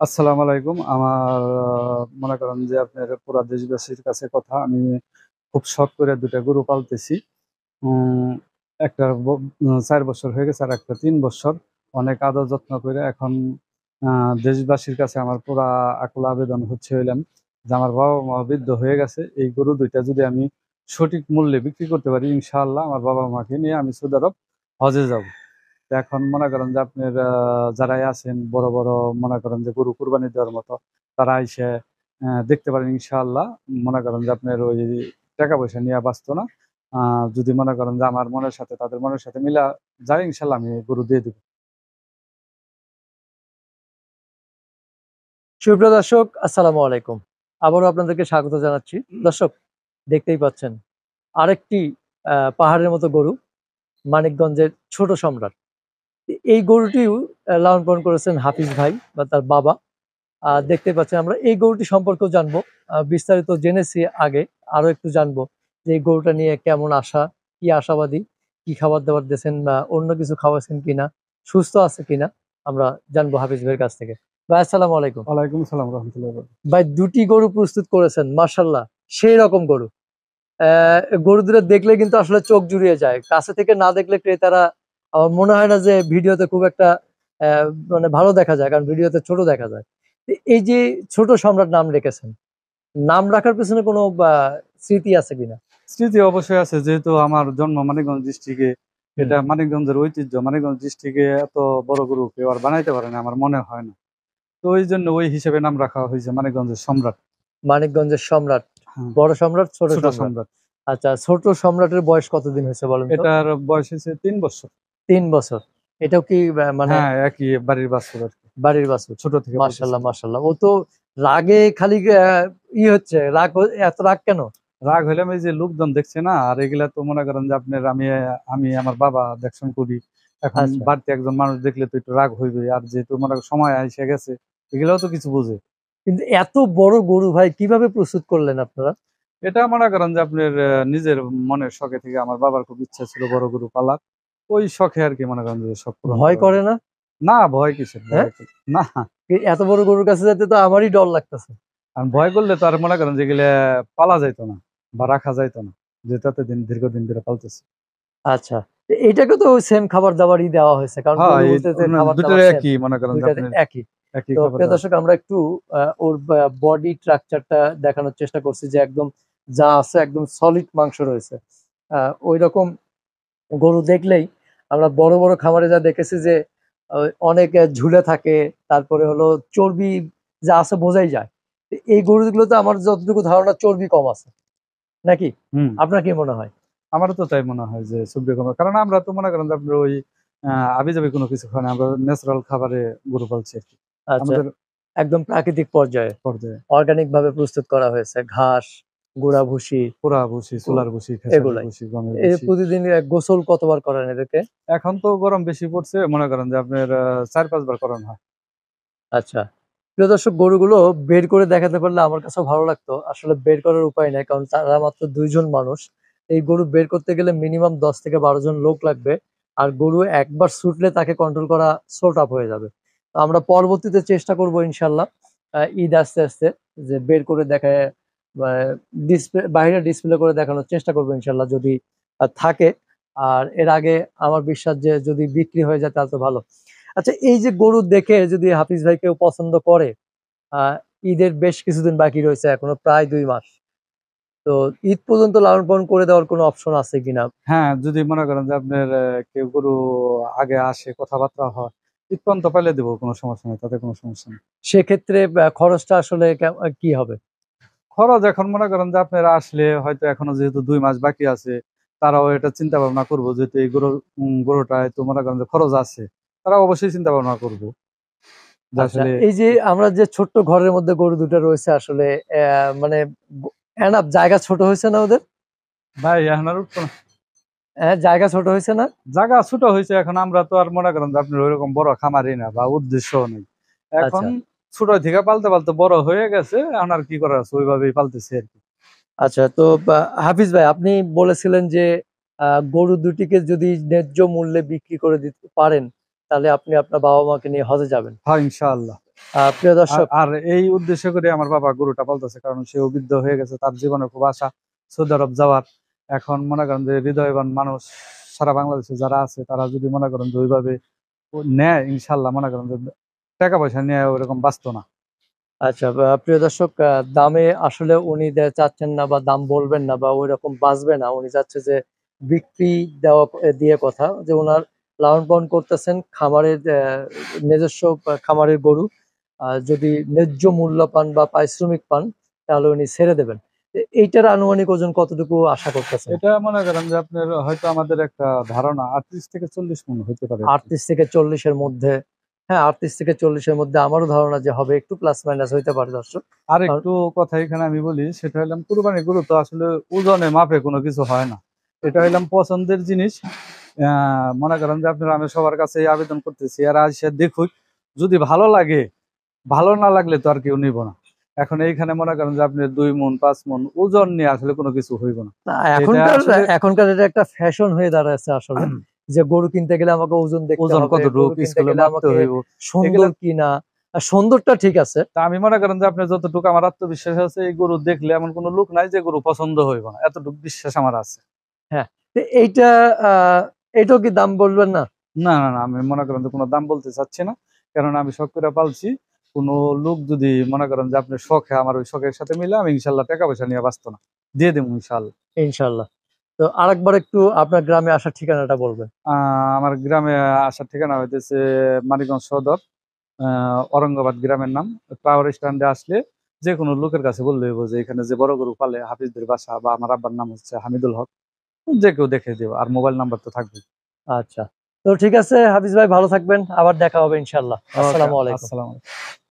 আসসালামু আলাইকুম। আমার মনে করেন যে আপনার পুরা দেশবাসীর কাছে কথা, আমি খুব শখ করে ২ টা গরু পালতেছি। উম একটা ৪ বছর হয়ে গেছে, আর একটা ৩ বছর। অনেক আদর যত্ন করে এখন দেশবাসীর কাছে আমার পুরা আকুল আবেদন হচ্ছে হইলাম যে আমার বাবা-মা বৃদ্ধ হয়ে গেছে। এই গরু ২ টা যদি আমি সঠিক মূল্যে বিক্রি করতে পারি, ইনশাআল্লাহ আমার বাবা-মাকে নিয়ে আমি সৌদি আরব হজে যাব। তো এখন মনে করেন যে আপনার যারাই আছেন বড় বড়, মনে করেন যে গরু কুরবানি দেওয়ার মতো, তারা এসে দেখতে পারেন ইনশাআল্লাহ। মনে করেন যে আপনার ওই টাকা পয়সা নিয়ে ব্যস্ত না। যদি মনে করেন যে আমার মনের সাথে তাদের মনের সাথে মিলা যায়, ইনশাআল্লাহ আমি গরু দিয়ে দেবো। সুপ্রিয় দর্শক, আসসালামু আলাইকুম। আবারও আপনাদেরকে স্বাগত জানাচ্ছি। দর্শক, দেখতেই পাচ্ছেন আরেকটি পাহাড়ের মতো গরু, মানিকগঞ্জের ছোট সম্রাট। এই গরুটিও লালন পালন করেছেন হাফিজ ভাই বা তার বাবা। দেখতে পাচ্ছেন, আমরা এই গরুটি সম্পর্কেও জানবো। বিস্তারিত জেনেছি আগে, আরো একটু জানবো যে এই গরুটা নিয়ে কেমন আশা, কি আশাবাদী, কি খাবার দাবার দিয়েছেন বা অন্য কিছু খাওয়াছেন কিনা, সুস্থ আছে কিনা, আমরা জানবো হাফিজ ভাইয়ের কাছ থেকে। ভাই, আসসালামু আলাইকুম। ওয়ালাইকুম আসসালাম রহমতুল্লাহ। ভাই, দুটি গরু প্রস্তুত করেছেন, মার্শাল্লাহ, সেই রকম গরু। গরু দুটো দেখলে কিন্তু আসলে চোখ জুড়িয়ে যায়, কাছে থেকে না দেখলে ক্রেতারা, আমার মনে হয় না যে ভিডিওতে খুব একটা মানে ভালো দেখা যায়, কারণ ভিডিওতে ছোট দেখা যায়। তো এই যে ছোট সম্রাট নাম রেখেছেন, নাম রাখার পেছনে কোনো স্মৃতি আছে কিনা? স্মৃতি অবশ্যই আছে, যেহেতু আমার জন্ম মানিকগঞ্জ ডিস্ট্রিক্টে। এটা মানিকগঞ্জের ঐতিহ্য। মানিকগঞ্জ ডিস্ট্রিক্টে এত বড় গরু কেউ আর বানাইতে পারে না, আমার মনে হয় না। তো ওই জন্য ওই হিসেবে নাম রাখা হয়েছে মানিকগঞ্জের সম্রাট। মানিকগঞ্জের সম্রাট, হ্যাঁ, বড় সম্রাট, ছোট ছোট সম্রাট। সম্রাট। আচ্ছা, ছোট সম্রাটের বয়স কতদিন হয়েছে বলেন তো? এটার বয়স হয়েছে ৩ বছর। 3 বছর। এটাও কি মানে হ্যাঁ, একই বাড়ির বাছুর আর কি। বাড়ির বাছুর? ছোট থেকে বলতেছি। মাশাল্লাহ, মাশাল্লাহ। ও তো রাগে খালি হচ্ছে, এত রাগ কেন? রাগ হইলাম এই যে লোকজন দেখছে না, আর এগুলা তো মনে করেন যে আপনার আমি আমি আমার বাবা দেখছেন করি। এখন আচ্ছা, বাড়িতে একজন মানুষ দেখলে তো একটু রাগ হইবে, আর যেহেতু মনে করেন সময় এসে গেছে, এগুলাও তো কিছু বুঝে। কিন্তু এত বড় গরু ভাই কিভাবে প্রস্তুত করলেন আপনারা? এটা মনে করেন যে আপনার নিজের মনের শখে থেকে আমার বাবার খুব ইচ্ছা ছিল বড় গরু পালার। ওই শখে আর কি মনে করেন যে শখ পূরণ ভয় করা করে হলো। না? না, ভয় কিসের, হ্যাঁ, না। এত বড় গরুর কাছে যেতে তো আমারই ডর লাগতেছে। আর ভয় করলে তো আর মনে করেন যেগুলা পালা যাইতো না বা রাখা যাইতো না, যেটাতে দীর্ঘদিন ধরে পালতেছি। আচ্ছা, তো এইটাকে তো সেম খাবার দাবারই দেওয়া হয়েছে, কারণ হ্যাঁ, এই গরুতে যে খাবার দুটোর দাবার সেম, একই মনে করেন যে দুইটাতে আপনার একই। একই তো খাবার প্রিয় দাবার। দর্শক, আমরা একটু ওর বডি স্ট্রাকচারটা দেখানোর চেষ্টা করছি, যে একদম যা আছে একদম সলিড মাংস রয়েছে। ওই রকম গরু দেখলেই আমরা বড় বড় খামারে যা দেখেছি যে অনেক ঝুলে থাকে, তারপরে হলো চর্বি যা আছে বোঝাই যায়। তো এই গরুগুলোতে আমার যতটুকু ধারণা চর্বি কম আছে, নাকি? হুম। আপনার কি মনে হয়? আমারও তো তাই মনে হয় যে সবজি কম, কারণ আমরা তো মনে করেন যে আপনার ওই আবি যাবি কোনো কিছু খাই না, আমরা ন্যাচারাল খাবারে গরু পালছি আর কি আচ্ছা, আমাদের একদম প্রাকৃতিক পর্যায়ে পর্যায়ে। অর্গানিক ভাবে প্রস্তুত করা হয়েছে, ঘাস, গুঁড়া ভুসি, পোড়া ভুসি, গু- সোলার ভুসি, খেসারির এগুলাই। ভুসি, গমের এর ভুসি। প্রতিদিন গোসল কতবার করেন এদেরকে? এখন তো গরম বেশি পড়ছে, মনে করেন যে আপনার ৪-৫ বার করানো হয়। আচ্ছা, প্রিয় দর্শক, গরুগুলো বের করে দেখাতে পারলে আমার কাছেও ভালো লাগতো। আসলে বের করার উপায় নাই, কারণ তারা মাত্র 2 জন মানুষ। এই গরু বের করতে গেলে মিনিমাম 10 থেকে 12 জন লোক লাগবে। আর গরু একবার ছুটলে তাকে কন্ট্রোল করা সোট আপ হয়ে যাবে। তো আমরা পরবর্তীতে চেষ্টা করব ইনশাল্লাহ, ঈদ আস্তে আস্তে, যে বের করে দেখায় ডিসপ্লে, বাইরে ডিসপ্লে করে দেখানোর চেষ্টা করবো ইনশাল্লাহ, যদি থাকে। আর এর আগে আমার বিশ্বাস যে যদি বিক্রি হয়ে যায় তাহলে তো ভালো। আচ্ছা, এই যে গরু দেখে যদি হাফিজ ভাই কেউ পছন্দ করে, আহ ঈদের বেশ কিছুদিন বাকি রয়েছে, এখনো প্রায় 2 মাস। তো ঈদ পর্যন্ত লালন পালন করে দেওয়ার কোনো অপশন আছে কিনা? হ্যাঁ, যদি মনে করেন যে আপনার কেউ গরু আগে আসে, কথাবার্তা হয়, ঈদ পাইলে দেবো, কোনো সমস্যা নেই, তাতে কোনো সমস্যা নেই। সেক্ষেত্রে খরচটা আসলে কি হবে? খরচ এখন মনে করেন যে আপনারা আসলে হয়তো এখনো যেহেতু 2 মাস বাকি আছে, তারাও এটা চিন্তা ভাবনা করবো, যেহেতু এই গরুটায় তো মনে করেন যে খরচ আছে, তারা অবশ্যই চিন্তা ভাবনা করবো যে আচ্ছা, আসলে। এই যে আমরা যে ছোট্ট ঘরের মধ্যে গরু দুটো রয়েছে, আসলে মানে এনাফ জায়গা ছোট হয়েছে না ওদের? ভাই এখন আর উঠতো না। জায়গা ছোট হয়েছে না? জায়গা ছোট হয়েছে, এখন আমরা তো আর মনে করেন যে আপনার ওইরকম বড় খামারই না বা উদ্দেশ্য নেই এখন। আচ্ছা, ছোট থেকে পালতে পালতে বড় হয়ে গেছে, এখন আর কি করার আছে, ওইভাবেই পালতেছি আর কি। আচ্ছা। তো হাফিজ ভাই, আপনি বলেছিলেন যে গরু দুটিকে যদি ন্যায্য মূল্যে বিক্রি করে দিতে পারেন, তাহলে আপনি আপনার বাবা মাকে নিয়ে হজে যাবেন। হ্যাঁ, ইনশাআল্লাহ। প্রিয় আর দর্শক, আর এই উদ্দেশ্য করে আমার বাবা গরুটা পালতেছে, কারণ সে অভিজ্ঞ হয়ে গেছে, তার জীবনে খুব আশা সৌদি আরব যাওয়ার। এখন মনে করেন যে হৃদয়বান মানুষ সারা বাংলাদেশে যারা আছে, তারা যদি মনে করেন যে ওইভাবে নেয়, ইনশাল্লাহ মনে করেন যে টাকা পয়সা নিয়ে ওইরকম বাঁচতো না। আচ্ছা প্রিয় দর্শক, দামে আসলে উনি চাচ্ছেন না বা দাম বলবেন না বা ওই রকম বাঁচবে না, উনি চাচ্ছে যে বিক্রি দেওয়া দিয়ে কথা, যে ওনার লালন পালন করতেছেন খামারের নিজস্ব খামারের গরু, যদি ন্যায্য মূল্য পান বা পারিশ্রমিক পান তাহলে উনি ছেড়ে দেবেন। এইটার আনুমানিক ওজন কতটুকু আশা করতেছেন? এটা মনে করেন যে আপনার হয়তো আমাদের একটা ধারণা 38 থেকে 40 মণ হতে পারে আর কি। 38 থেকে 40-এর মধ্যে। হ্যাঁ, 38 থেকে 40-এর মধ্যে আমারও ধারণা যে হবে, একটু প্লাস মাইনাস হইতে পারে দর্শক। আর কারণ একটু কথা এখানে আমি বলি, সেটা হলাম কুরবানি গরু তো আসলে ওজনে মাপে কোনো কিছু হয় না, এটা হইলাম পছন্দের জিনিস। মনে করেন যে আপনারা, আমি সবার কাছে এই আবেদন করতেছি, এরা এসে দেখুক, যদি ভালো লাগে, ভালো না লাগলে তো আর কেউ নিব না। এখন এইখানে মনে করেন যে আপনি 2 মণ 5 মণ ওজন নিয়ে আসলে কোনো কিছু হইব না। না, এটা এখনকার আসলে এখনকার এটা একটা ফ্যাশন হয়ে দাঁড়াচ্ছে আসলে, যে গরু কিনতে গেলে আমাকে ওজন দেখতে ওজন হবে, কতটুকু গরু কিনতে স্কুলে গেলে মাপতে আমাকে হইব। এগুলা সুন্দর কিনা। আর সুন্দরটা ঠিক আছে। তা আমি মনে করেন যে আপনার যতটুকু আমার আত্মবিশ্বাস আছে, এই গরু দেখলে এমন কোনো লোক নাই যে গরু পছন্দ হইব না, এতটুকু বিশ্বাস আমার আছে। হ্যাঁ, তো এইটা এটাও কি দাম বলবেন না? না না না, আমি মনে করেন যে কোনো দাম বলতে চাচ্ছি না, কারণ আমি শখ করে পালছি। কোনো লোক যদি মনে করেন যে আপনার শখে, আমার ওই শখের সাথে মিলে, আমি ইনশাল্লাহ টাকা পয়সা নিয়ে বাঁচতো না, দিয়ে দেবো ইনশাল্লাহ। ইনশাল্লাহ। তো আরেকবার একটু আপনার গ্রামে আসার ঠিকানাটা বলবেন। আমার গ্রামে আসার ঠিকানা হইতেছে মানিকগঞ্জ সদর, অরঙ্গাবাদ গ্রামের নাম। টাওয়ার স্ট্যান্ডে আসলে যে কোনো লোকের কাছে বললে হইব যে এখানে যে বড় গরু পালে হাফিজদের বাসা, বা আমার আব্বার নাম হচ্ছে হামিদুল হক, যে কেউ দেখে দেবো, আর মোবাইল নাম্বার তো থাকবে। আচ্ছা, তো ঠিক আছে হাফিজ ভাই, ভালো থাকবেন, আবার দেখা হবে ইনশাল্লাহ। ওকে, আসসালামু আলাইকুম। আসসালাম।